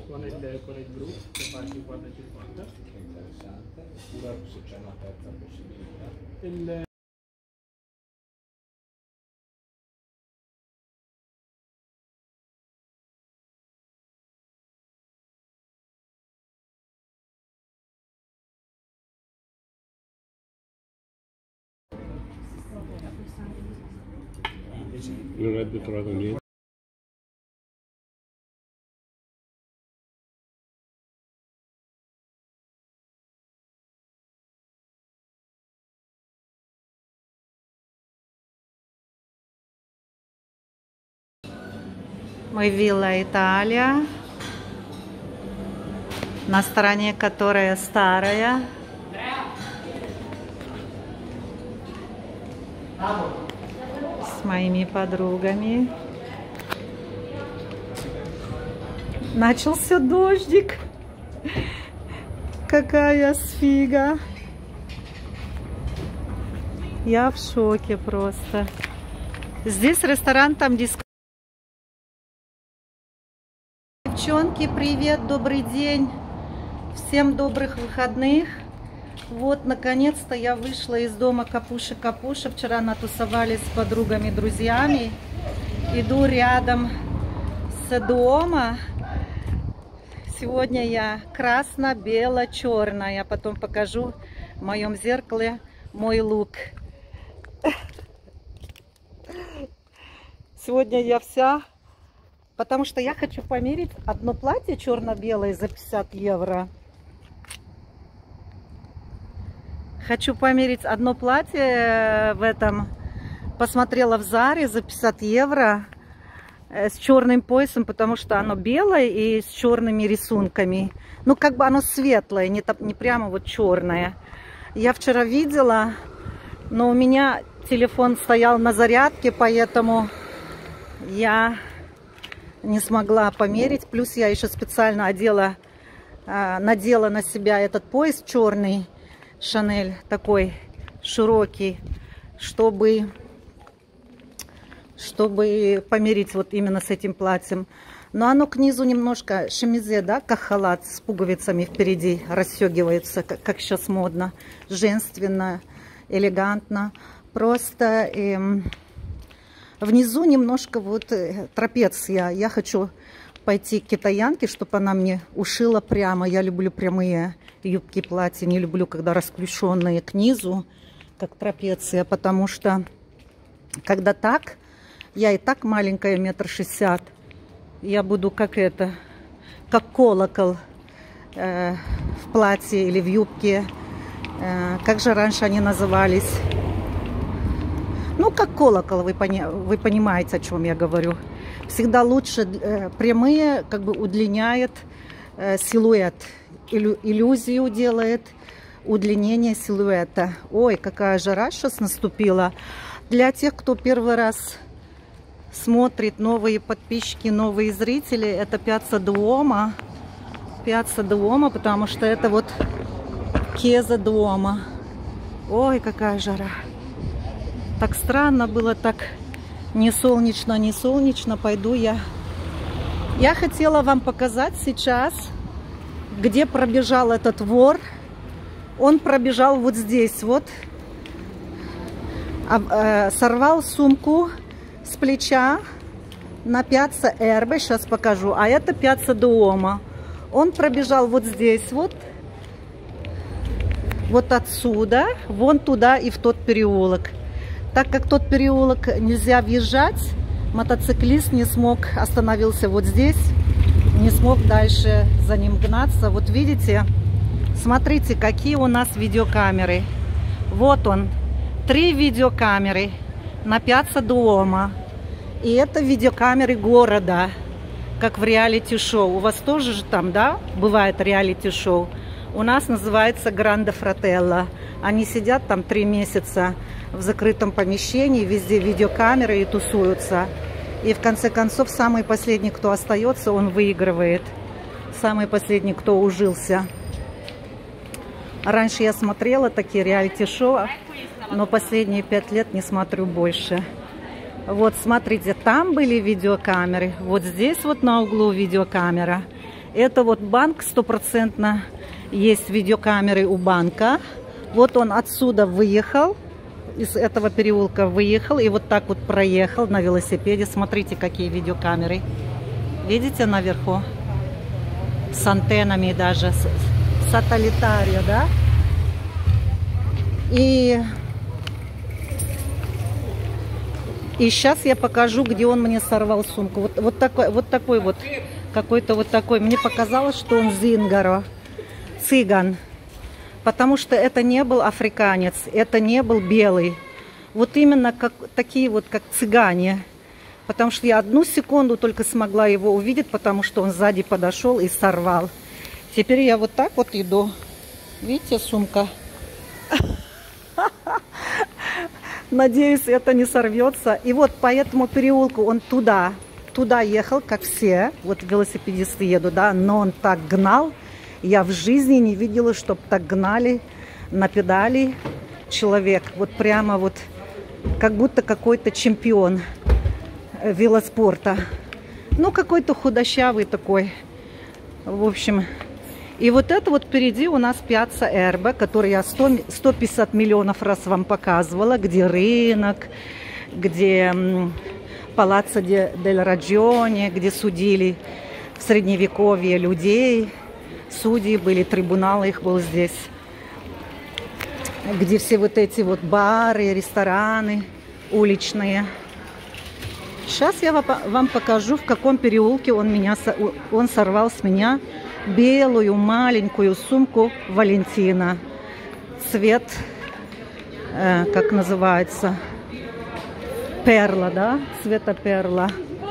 con il blu che fa 50-50. Che interessante. Oppure se c'è una terza possibilità. Non avete trovato niente? Мы вилла Италия, на стороне которая старая. С моими подругами. Начался дождик. Какая сфига. Я в шоке просто. Здесь ресторан, там дискотека. Девчонки, привет, добрый день. Всем добрых выходных. Вот, наконец-то я вышла из дома Капуши-Капуша. Вчера натусовались с подругами, друзьями. Иду рядом с дома. Сегодня я красно-бело-черная. Потом покажу в моем зеркале мой лук. Сегодня я вся... Потому что я хочу померить одно платье черно-белое за 50 евро. Хочу померить одно платье в этом. Посмотрела в Заре за 50 евро с черным поясом, потому что оно белое и с черными рисунками. Ну, как бы оно светлое, не прямо вот черное. Я вчера видела, но у меня телефон стоял на зарядке, поэтому я не смогла померить. Плюс я еще специально надела на себя этот пояс черный. Шанель такой широкий, чтобы померить вот именно с этим платьем. Но оно к низу немножко шемизе, да, как халат с пуговицами впереди расстегивается, как сейчас модно, женственно, элегантно. Просто внизу немножко вот трапеция. Я хочу пойти к китаянке, чтобы она мне ушила прямо. Я люблю прямые юбки, платья. Не люблю, когда расклешенные к низу, как трапеция. Потому что, когда так, я и так маленькая, 1,60 м. Я буду как колокол в платье или в юбке. Как же раньше они назывались? Ну, как колокол, вы понимаете, о чем я говорю. Всегда лучше прямые, как бы удлиняет силуэт, иллюзию делает удлинение силуэта. Ой, какая жара сейчас наступила. Для тех, кто первый раз смотрит, новые подписчики, новые зрители, это Пьяцца Дуомо. Пьяцца Дуомо, потому что это вот Кеза Дуомо. Ой, какая жара. Так странно было, так не солнечно, не солнечно. Пойду я. Я хотела вам показать сейчас, где пробежал этот вор. Он пробежал вот здесь вот. Сорвал сумку с плеча на Пьяцца Эрбе. Сейчас покажу. А это Пьяцца Дуомо. Он пробежал вот здесь вот. Вот отсюда. Вон туда и в тот переулок. Так как тот переулок нельзя въезжать, мотоциклист не смог, остановился вот здесь, не смог дальше за ним гнаться. Вот видите, смотрите, какие у нас видеокамеры. Вот он, 3 видеокамеры на Пьяцца Дуомо. И это видеокамеры города, как в реалити-шоу. У вас тоже же там, да, бывает реалити-шоу? У нас называется Гранде Фрателло. Они сидят там 3 месяца в закрытом помещении, везде видеокамеры и тусуются. И в конце концов, самый последний, кто остается, он выигрывает. Самый последний, кто ужился. Раньше я смотрела такие реалити-шоу, но последние 5 лет не смотрю больше. Вот, смотрите, там были видеокамеры. Вот здесь вот на углу видеокамера. Это вот банк, стопроцентно есть видеокамеры у банка. Вот он отсюда выехал, из этого переулка выехал и вот так вот проехал на велосипеде. Смотрите, какие видеокамеры. Видите наверху? С антеннами даже, сателлитария, да? И сейчас я покажу, где он мне сорвал сумку. Вот такой вот, какой-то вот такой. Мне показалось, что он зингаро, цыган. Потому что это не был африканец, это не был белый. Вот именно как, такие вот, как цыгане. Потому что я одну секунду только смогла его увидеть, потому что он сзади подошел и сорвал. Теперь я вот так вот иду. Видите, сумка? Надеюсь, это не сорвется. И вот по этому переулку он туда ехал, как все. Вот велосипедисты едут, да, но он так гнал. Я в жизни не видела, чтобы так гнали на педали человек. Вот прямо вот, как будто какой-то чемпион велоспорта. Ну, какой-то худощавый такой. В общем, и вот это вот впереди у нас Пьяцца Эрбе, который я 150 миллионов раз вам показывала, где рынок, где Палаццо дель Раджоне, где судили в Средневековье людей. Судьи были, трибуналы их был здесь, где все вот эти вот бары, рестораны уличные. Сейчас я вам покажу, в каком переулке он сорвал с меня белую маленькую сумку Валентина. Цвет, как называется, перла, да, цвета перла.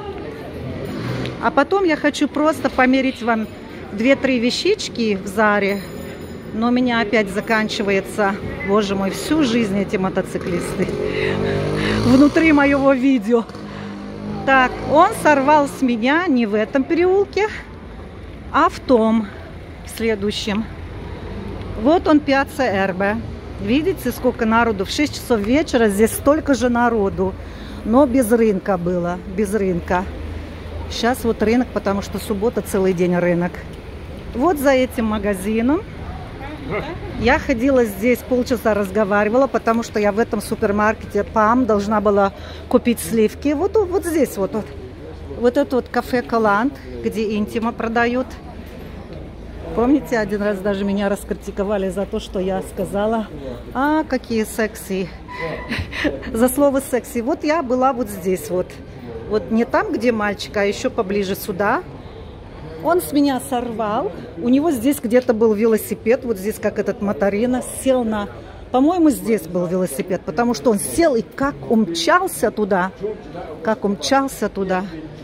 А потом я хочу просто померить вам 2-3 вещички в Заре, но у меня опять заканчивается, боже мой, всю жизнь эти мотоциклисты внутри моего видео. Так, он сорвал с меня не в этом переулке, а в том, в следующем. Вот он, Пьяцца Эрбе. Видите, сколько народу? В 6 часов вечера здесь столько же народу, но без рынка было, без рынка. Сейчас вот рынок, потому что суббота, целый день рынок. Вот за этим магазином я ходила здесь, полчаса разговаривала, потому что я в этом супермаркете ПАМ должна была купить сливки. Вот здесь вот. Вот это вот кафе Колланд, где интима продают. Помните, один раз даже меня раскритиковали за то, что я сказала: а, какие секси. За слово секси. Вот я была вот здесь вот. Вот не там, где мальчик, а еще поближе сюда. Он с меня сорвал. У него здесь где-то был велосипед. Вот здесь, как этот Моторино. Сел на... По-моему, здесь был велосипед. Потому что он сел и как умчался туда. Как умчался туда.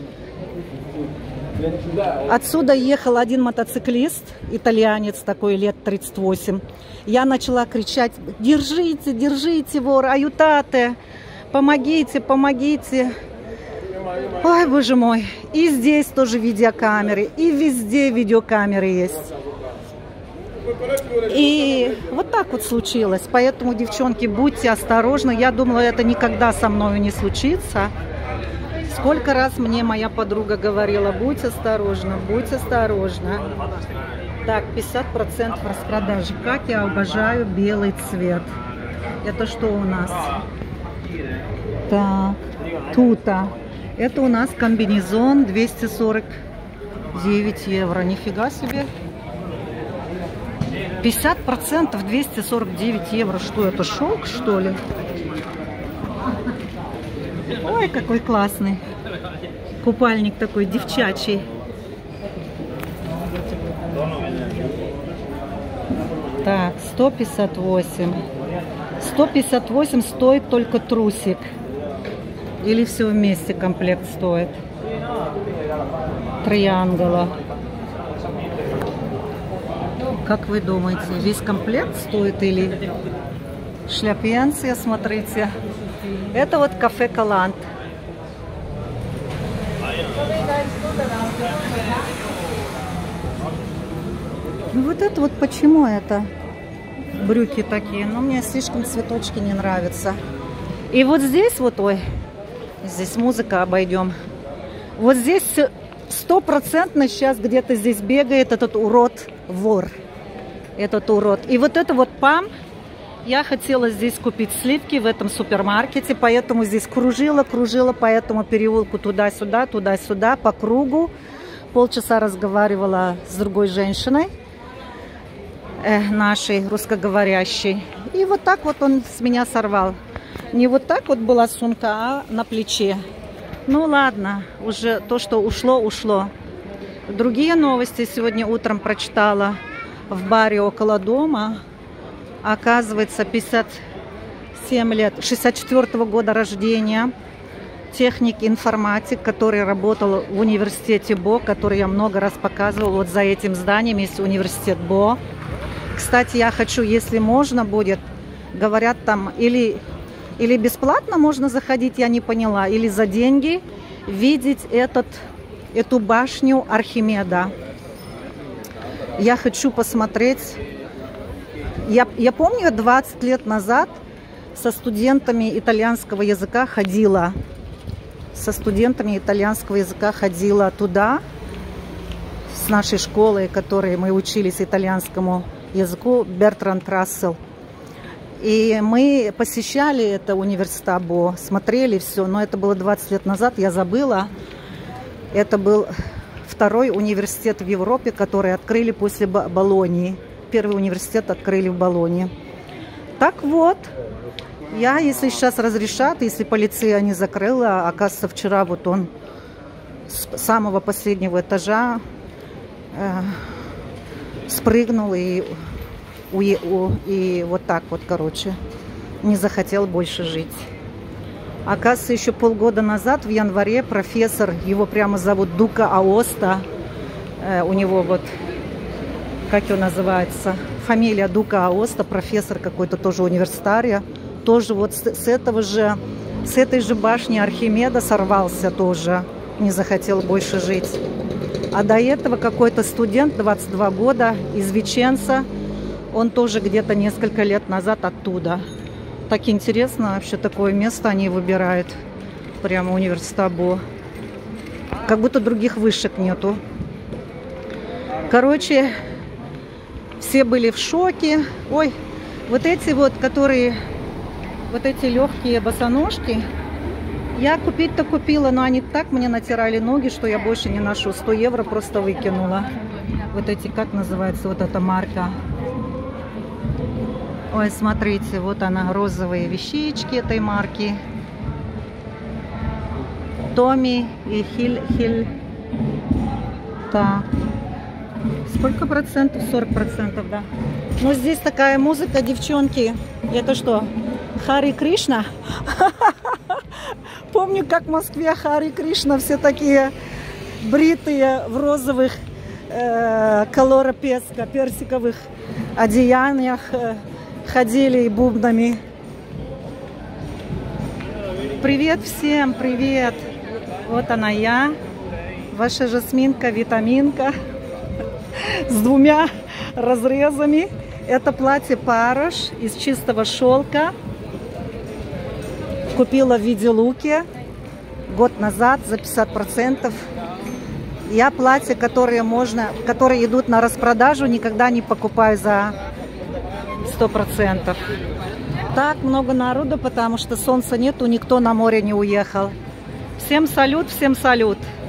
Отсюда ехал один мотоциклист. Итальянец такой, лет 38. Я начала кричать: держите, держите, вор, аютате. Помогите, помогите. Ой, боже мой. И здесь тоже видеокамеры. И везде видеокамеры есть. И вот так вот случилось. Поэтому, девчонки, будьте осторожны. Я думала, это никогда со мной не случится. Сколько раз мне моя подруга говорила: будь осторожна, будь осторожна. Так, 50% распродажи. Как я обожаю белый цвет. Это что у нас? Так, тута. Это у нас комбинезон, 249 евро. Нифига себе. 50% 249 евро. Что это, шелк, что ли? Ой, какой классный. Купальник такой девчачий. Так, 158. 158 стоит только трусик. Или все вместе комплект стоит? Триангула. Как вы думаете, весь комплект стоит или шляпенция, смотрите. Это вот кафе Колланд. Ну вот это вот почему это? Брюки такие. Но мне слишком цветочки не нравятся. И вот здесь вот, ой, здесь музыка, обойдем. Вот здесь 100% сейчас где-то здесь бегает этот урод-вор. Этот урод. И вот это вот ПАМ. Я хотела здесь купить сливки в этом супермаркете, поэтому здесь кружила по этому переулку туда-сюда, туда-сюда, по кругу. Полчаса разговаривала с другой женщиной, нашей русскоговорящей. И вот так вот он с меня сорвал. Не вот так вот была сумка, а на плече. Ну ладно, уже то, что ушло, ушло. Другие новости сегодня утром прочитала в баре около дома. Оказывается, 57 лет, 64-го года рождения, техник-информатик, который работал в университете БО, который я много раз показывала. Вот за этим зданием есть университет БО. Кстати, я хочу, если можно будет, говорят там, или бесплатно можно заходить, я не поняла, или за деньги видеть эту башню Архимеда. Я хочу посмотреть. Я помню, 20 лет назад со студентами итальянского языка ходила. Туда, с нашей школы, которой мы учились итальянскому языку, Бертранд Рассел. И мы посещали это университет БО, смотрели все, но это было 20 лет назад, я забыла. Это был второй университет в Европе, который открыли после Болоньи. Первый университет открыли в Болонье. Так вот, я, если сейчас разрешат, если полиция не закрыла, оказывается, вчера вот он с самого последнего этажа спрыгнул и вот так вот, короче, не захотел больше жить. Оказывается, еще полгода назад, в январе, профессор, его прямо зовут Дука Аоста, у него вот, как его называется, фамилия Дука Аоста, профессор какой-то тоже университария, тоже вот с этой же башни Архимеда сорвался тоже, не захотел больше жить. А до этого какой-то студент, 22 года, из Веченца, он тоже где-то несколько лет назад оттуда. Так интересно, вообще такое место они выбирают, прямо университет БО. Как будто других вышек нету. Короче, все были в шоке. Ой, вот эти вот, которые, вот эти легкие босоножки, я купить-то купила, но они так мне натирали ноги, что я больше не ношу. 100 евро просто выкинула. Вот эти, как называется, вот эта марка. Ой, смотрите, вот она, розовые вещички этой марки. Томми и Хиль. Так. Сколько процентов? 40%, да. Ну, здесь такая музыка, девчонки. Это что, Хари Кришна? Помню, как в Москве Хари Кришна, все такие бритые в розовых колора песко, персиковых одеяниях ходили и бубнами. Привет всем, привет. Вот она я, ваша Жасминка, витаминка с 2 разрезами. Это платье Парош из чистого шелка. Купила в Виделуке год назад за 50%. Я платья, которые идут на распродажу, никогда не покупаю за 100%. Так много народу, потому что солнца нету, никто на море не уехал. Всем салют, всем салют.